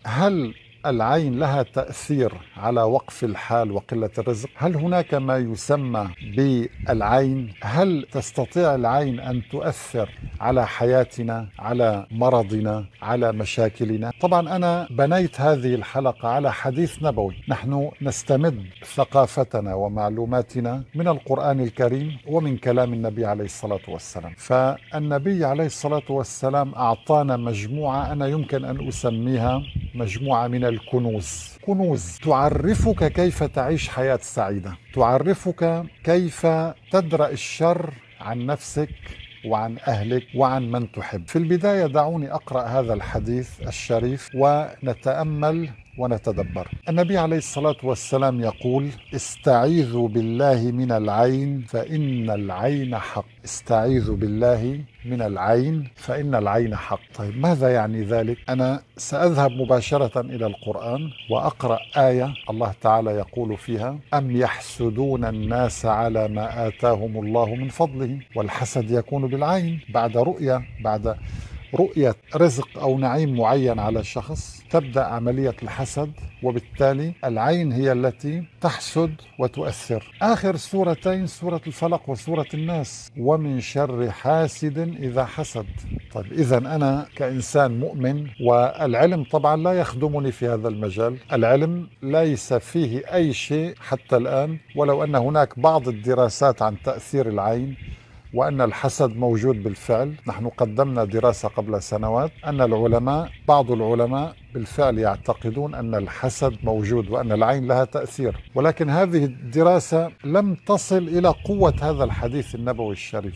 هل العين لها تأثير على وقف الحال وقلة الرزق؟ هل هناك ما يسمى بالعين؟ هل تستطيع العين أن تؤثر على حياتنا، على مرضنا، على مشاكلنا؟ طبعا أنا بنيت هذه الحلقة على حديث نبوي. نحن نستمد ثقافتنا ومعلوماتنا من القرآن الكريم ومن كلام النبي عليه الصلاة والسلام. فالنبي عليه الصلاة والسلام أعطانا مجموعة أنا يمكن أن أسميها مجموعة من الكنوز، كنوز تعرفك كيف تعيش حياة سعيدة، تعرفك كيف تدرأ الشر عن نفسك وعن أهلك وعن من تحب. في البداية دعوني أقرأ هذا الحديث الشريف ونتأمل ونتدبر. النبي عليه الصلاة والسلام يقول: استعيذوا بالله من العين فإن العين حق. استعيذوا بالله من العين فإن العين حق. طيب ماذا يعني ذلك؟ أنا سأذهب مباشرة إلى القرآن وأقرأ آية الله تعالى يقول فيها: أم يحسدون الناس على ما آتاهم الله من فضله. والحسد يكون بالعين، بعد رؤية رزق أو نعيم معين على شخص تبدأ عملية الحسد، وبالتالي العين هي التي تحسد وتؤثر. آخر سورتين سورة الفلق وسورة الناس: ومن شر حاسد إذا حسد. طيب إذا أنا كإنسان مؤمن، والعلم طبعا لا يخدمني في هذا المجال، العلم ليس فيه أي شيء حتى الآن، ولو أن هناك بعض الدراسات عن تأثير العين وأن الحسد موجود بالفعل. نحن قدمنا دراسة قبل سنوات أن بعض العلماء بالفعل يعتقدون أن الحسد موجود وأن العين لها تأثير، ولكن هذه الدراسة لم تصل إلى قوة هذا الحديث النبوي الشريف.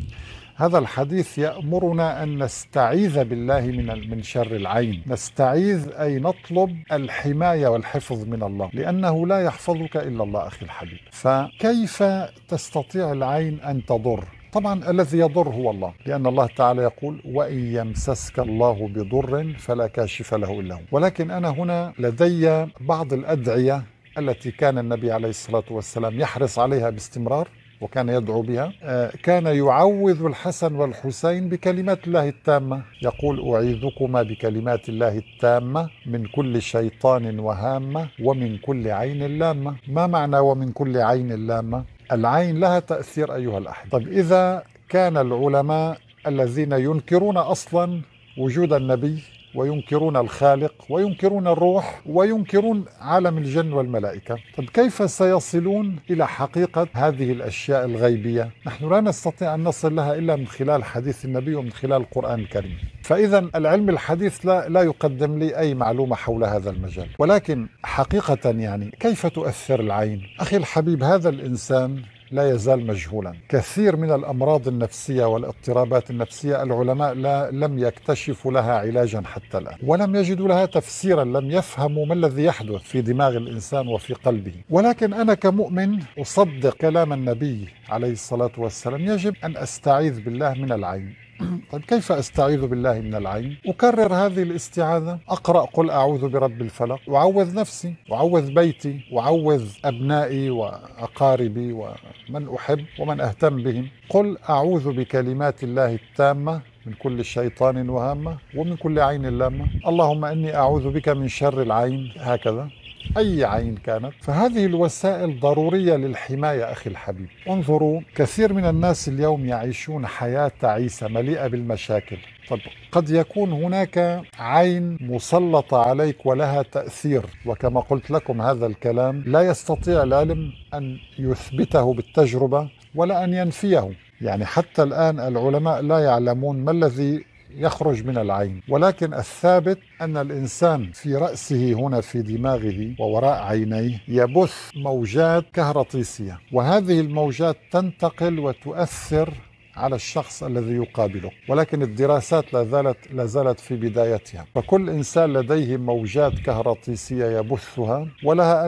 هذا الحديث يأمرنا أن نستعيذ بالله من شر العين. نستعيذ أي نطلب الحماية والحفظ من الله، لأنه لا يحفظك إلا الله أخي الحبيب. فكيف تستطيع العين أن تضر؟ طبعا الذي يضر هو الله، لأن الله تعالى يقول: وإن يمسسك الله بضر فلا كاشف له إلا هو. ولكن أنا هنا لدي بعض الأدعية التي كان النبي عليه الصلاة والسلام يحرص عليها باستمرار وكان يدعو بها. كان يعوذ الحسن والحسين بكلمات الله التامة، يقول: أعيذكما بكلمات الله التامة من كل شيطان وهامة ومن كل عين لامة. ما معنى ومن كل عين لامة؟ العين لها تأثير أيها الأحبة. طيب إذا كان العلماء الذين ينكرون أصلا وجود النبي وينكرون الخالق وينكرون الروح وينكرون عالم الجن والملائكة، طب كيف سيصلون إلى حقيقة هذه الأشياء الغيبية؟ نحن لا نستطيع أن نصل لها إلا من خلال حديث النبي ومن خلال القرآن الكريم. فإذا العلم الحديث لا يقدم لي أي معلومة حول هذا المجال. ولكن حقيقة يعني كيف تؤثر العين؟ أخي الحبيب، هذا الإنسان لا يزال مجهولا. كثير من الأمراض النفسية والاضطرابات النفسية العلماء لم يكتشفوا لها علاجا حتى الآن، ولم يجدوا لها تفسيرا، لم يفهموا ما الذي يحدث في دماغ الإنسان وفي قلبه. ولكن أنا كمؤمن أصدق كلام النبي عليه الصلاة والسلام، يجب أن أستعيذ بالله من العين. طيب كيف أستعيذ بالله من العين؟ أكرر هذه الاستعاذة، أقرأ قل أعوذ برب الفلق، أعوذ نفسي، أعوذ بيتي، أعوذ أبنائي وأقاربي ومن أحب ومن أهتم بهم. قل أعوذ بكلمات الله التامة من كل شيطان وهامة ومن كل عين لامة. اللهم إني أعوذ بك من شر العين، هكذا أي عين كانت. فهذه الوسائل ضرورية للحماية أخي الحبيب. انظروا، كثير من الناس اليوم يعيشون حياة تعيسة مليئة بالمشاكل. طب قد يكون هناك عين مسلطة عليك ولها تأثير، وكما قلت لكم هذا الكلام لا يستطيع العلم أن يثبته بالتجربة ولا أن ينفيه. يعني حتى الآن العلماء لا يعلمون ما الذي يخرج من العين، ولكن الثابت أن الإنسان في رأسه هنا في دماغه ووراء عينيه يبث موجات كهرطيسية، وهذه الموجات تنتقل وتؤثر على الشخص الذي يقابله. ولكن الدراسات لا زالت في بدايتها. فكل إنسان لديه موجات كهرطيسية يبثها، ولها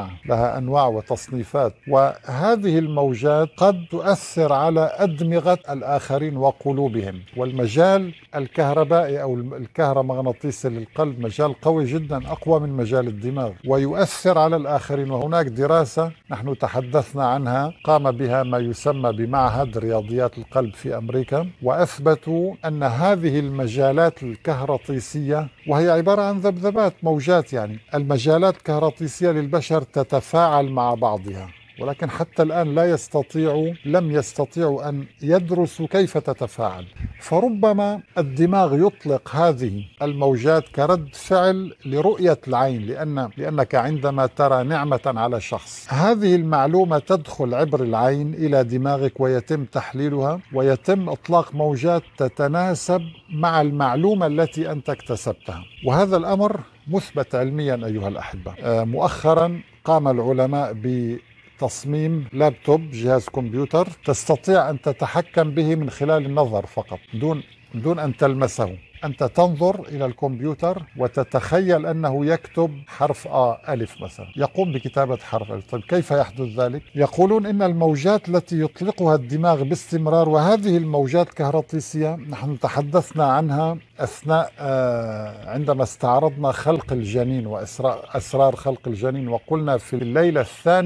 أنواع وتصنيفات، وهذه الموجات قد تؤثر على أدمغة الآخرين وقلوبهم. والمجال الكهربائي أو الكهرومغناطيسي للقلب مجال قوي جدا، أقوى من مجال الدماغ، ويؤثر على الآخرين. وهناك دراسة نحن تحدثنا عنها قام بها ما يسمى بمعهد رياضيات القلب القلب في أمريكا، وأثبتوا أن هذه المجالات الكهرطيسية، وهي عبارة عن ذبذبات موجات، يعني المجالات الكهرطيسية للبشر تتفاعل مع بعضها، ولكن حتى الآن لم يستطيعوا أن يدرسوا كيف تتفاعل. فربما الدماغ يطلق هذه الموجات كرد فعل لرؤية العين، لأنك عندما ترى نعمة على شخص، هذه المعلومة تدخل عبر العين إلى دماغك ويتم تحليلها، ويتم إطلاق موجات تتناسب مع المعلومة التي أنت اكتسبتها. وهذا الأمر مثبت علميا أيها الأحبة. مؤخرا قام العلماء تصميم لابتوب، جهاز كمبيوتر تستطيع أن تتحكم به من خلال النظر فقط، دون أن تلمسه. أنت تنظر إلى الكمبيوتر وتتخيل أنه يكتب حرف ألف مثلا، يقوم بكتابة حرف ألف. طيب كيف يحدث ذلك؟ يقولون إن الموجات التي يطلقها الدماغ باستمرار، وهذه الموجات الكهرطيسية نحن تحدثنا عنها أثناء عندما استعرضنا خلق الجنين وأسرار خلق الجنين، وقلنا في الليلة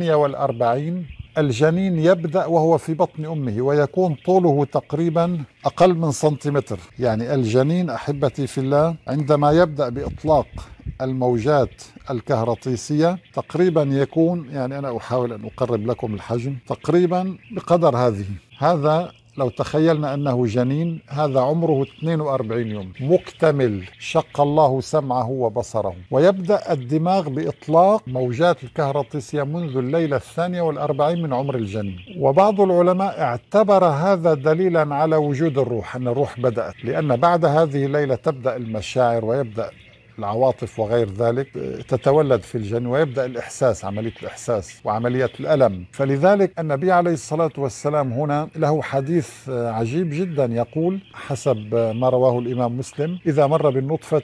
42 الجنين يبدأ وهو في بطن أمه، ويكون طوله تقريبا أقل من سنتيمتر. يعني الجنين أحبتي في الله عندما يبدأ بإطلاق الموجات الكهرطيسية تقريبا يكون، يعني أنا أحاول أن أقرب لكم الحجم، تقريبا بقدر هذا لو تخيلنا أنه جنين، هذا عمره 42 يوم مكتمل، شق الله سمعه وبصره، ويبدأ الدماغ بإطلاق موجات الكهرطيسية منذ الليلة 42 من عمر الجنين. وبعض العلماء اعتبر هذا دليلا على وجود الروح، أن الروح بدأت، لأن بعد هذه الليلة تبدأ المشاعر ويبدأ العواطف وغير ذلك تتولد في الجنين، ويبدأ الإحساس، عملية الإحساس وعملية الألم. فلذلك النبي عليه الصلاة والسلام هنا له حديث عجيب جدا، يقول حسب ما رواه الإمام مسلم: إذا مر بالنطفة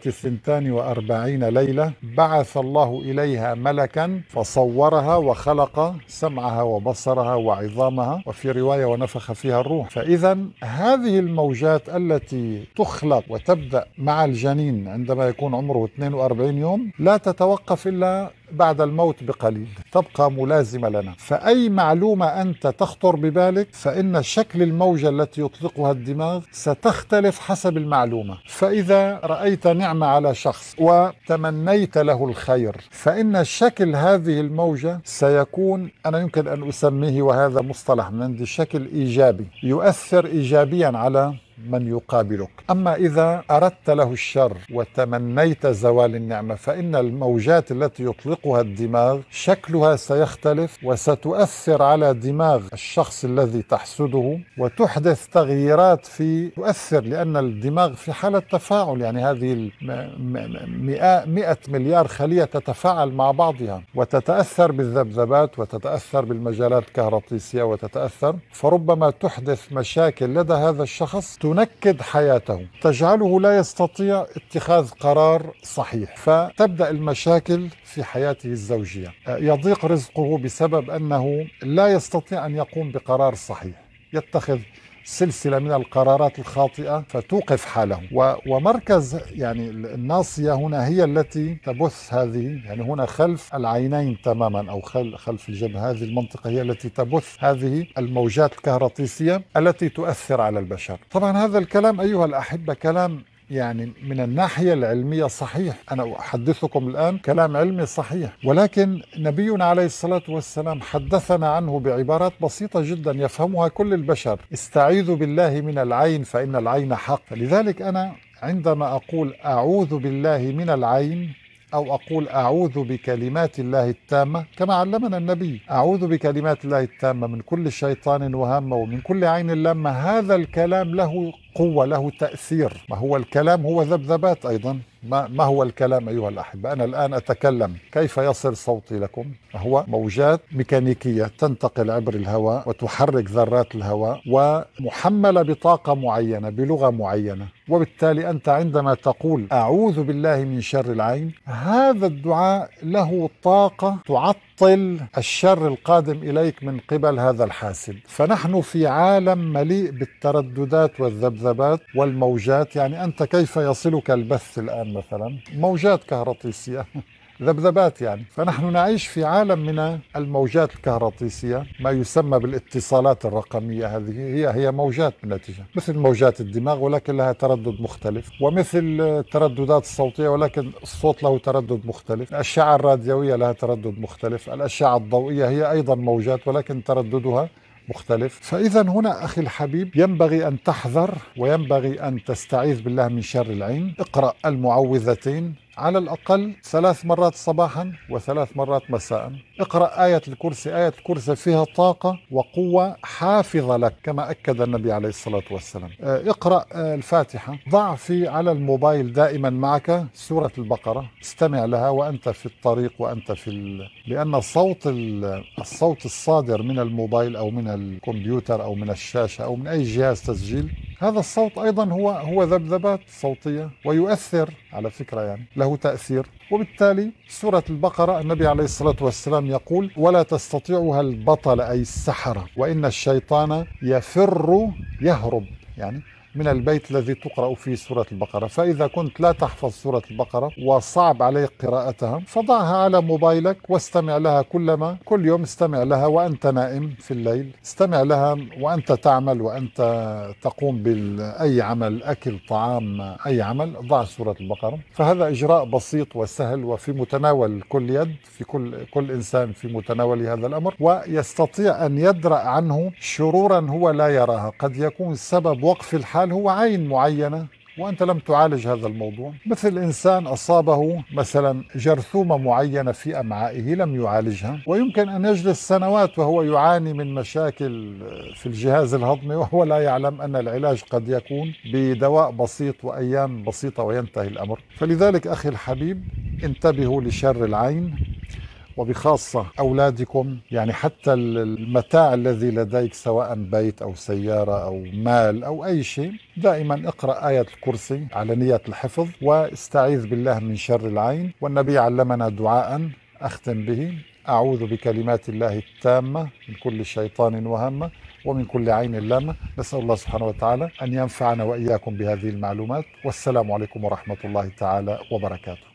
42 ليلة بعث الله إليها ملكا فصورها وخلق سمعها وبصرها وعظامها، وفي رواية ونفخ فيها الروح. فإذا هذه الموجات التي تخلق وتبدأ مع الجنين عندما يكون عمره 42 يوم لا تتوقف إلا بعد الموت بقليل، تبقى ملازمة لنا. فأي معلومة أنت تخطر ببالك فإن شكل الموجة التي يطلقها الدماغ ستختلف حسب المعلومة. فإذا رأيت نعمة على شخص وتمنيت له الخير، فإن شكل هذه الموجة سيكون، أنا يمكن أن أسميه، وهذا مصطلح من عندي، شكل إيجابي، يؤثر إيجابيا على من يقابلك. أما إذا أردت له الشر وتمنيت زوال النعمة، فإن الموجات التي يطلقها الدماغ شكلها سيختلف، وستؤثر على دماغ الشخص الذي تحسده، وتحدث تغييرات تؤثر، لأن الدماغ في حالة تفاعل، يعني هذه 100 مليار خلية تتفاعل مع بعضها، وتتأثر بالذبذبات، وتتأثر بالمجالات الكهرطيسية، وتتأثر، فربما تحدث مشاكل لدى هذا الشخص تنكد حياته، تجعله لا يستطيع اتخاذ قرار صحيح، فتبدأ المشاكل في حياته الزوجية. يضيق رزقه بسبب أنه لا يستطيع أن يقوم بقرار صحيح، يتخذ سلسلة من القرارات الخاطئة فتوقف حاله. ومركز يعني الناصية هنا هي التي تبث هذه، يعني هنا خلف العينين تماما، أو خلف الجبهة، هذه المنطقة هي التي تبث هذه الموجات الكهرطيسية التي تؤثر على البشر. طبعا هذا الكلام أيها الأحبة كلام يعني من الناحية العلمية صحيح، أنا أحدثكم الآن كلام علمي صحيح، ولكن نبينا عليه الصلاة والسلام حدثنا عنه بعبارات بسيطة جدا يفهمها كل البشر: استعيذوا بالله من العين فإن العين حق. فلذلك أنا عندما أقول أعوذ بالله من العين، أو أقول أعوذ بكلمات الله التامة كما علمنا النبي، أعوذ بكلمات الله التامة من كل شيطان وهامة ومن كل عين لامة، هذا الكلام له قوة، له تأثير. ما هو الكلام؟ هو ذبذبات أيضا. ما هو الكلام أيها الأحبة؟ أنا الآن أتكلم، كيف يصل صوتي لكم؟ هو موجات ميكانيكية تنتقل عبر الهواء وتحرك ذرات الهواء، ومحملة بطاقة معينة بلغة معينة، وبالتالي أنت عندما تقول أعوذ بالله من شر العين، هذا الدعاء له طاقة تعطل الشر القادم إليك من قبل هذا الحاسد. فنحن في عالم مليء بالترددات والذبذبات والموجات. يعني أنت كيف يصلك البث الآن؟ مثلا موجات كهرطيسية ذبذبات يعني. فنحن نعيش في عالم من الموجات الكهرطيسية، ما يسمى بالاتصالات الرقمية. هذه هي موجات بالنتيجة، مثل موجات الدماغ ولكن لها تردد مختلف، ومثل الترددات الصوتية ولكن الصوت له تردد مختلف، الأشعة الراديوية لها تردد مختلف، الأشعة الضوئية هي أيضا موجات ولكن ترددها مختلف. فإذا هنا أخي الحبيب ينبغي أن تحذر وينبغي أن تستعيذ بالله من شر العين. اقرأ المعوذتين على الأقل 3 مرات صباحا و3 مرات مساء. اقرأ آية الكرسي. آية الكرسي فيها طاقة وقوة حافظة لك كما أكد النبي عليه الصلاة والسلام. اقرأ الفاتحة. ضع على الموبايل دائما معك سورة البقرة، استمع لها وأنت في الطريق وأنت لأن الصوت الصادر من الموبايل أو من الكمبيوتر أو من الشاشة أو من أي جهاز تسجيل، هذا الصوت أيضا هو ذبذبات صوتية ويؤثر على فكرة، يعني له تأثير. وبالتالي سورة البقرة النبي عليه الصلاة والسلام يقول: ولا تستطيعها البطل أي السحرة، وإن الشيطان يهرب يعني من البيت الذي تقرأ فيه سورة البقرة. فإذا كنت لا تحفظ سورة البقرة وصعب عليك قراءتها، فضعها على موبايلك واستمع لها كل يوم استمع لها وأنت نائم في الليل، استمع لها وأنت تعمل وأنت تقوم بأي عمل، أكل طعام، أي عمل، ضع سورة البقرة. فهذا إجراء بسيط وسهل وفي متناول كل يد، في كل إنسان في متناول هذا الأمر، ويستطيع أن يدرأ عنه شرورا هو لا يراها. قد يكون سبب وقف الحال هو عين معينة وأنت لم تعالج هذا الموضوع، مثل إنسان أصابه مثلا جرثومة معينة في أمعائه لم يعالجها، ويمكن أن يجلس سنوات وهو يعاني من مشاكل في الجهاز الهضمي وهو لا يعلم أن العلاج قد يكون بدواء بسيط وأيام بسيطة وينتهي الأمر. فلذلك أخي الحبيب انتبهوا لشر العين، وبخاصة أولادكم. يعني حتى المتاع الذي لديك سواء بيت أو سيارة أو مال أو أي شيء، دائما اقرأ آية الكرسي على نية الحفظ واستعيذ بالله من شر العين. والنبي علمنا دعاء أختم به: أعوذ بكلمات الله التامة من كل شيطان وهمة ومن كل عين لامة. نسأل الله سبحانه وتعالى أن ينفعنا وإياكم بهذه المعلومات. والسلام عليكم ورحمة الله تعالى وبركاته.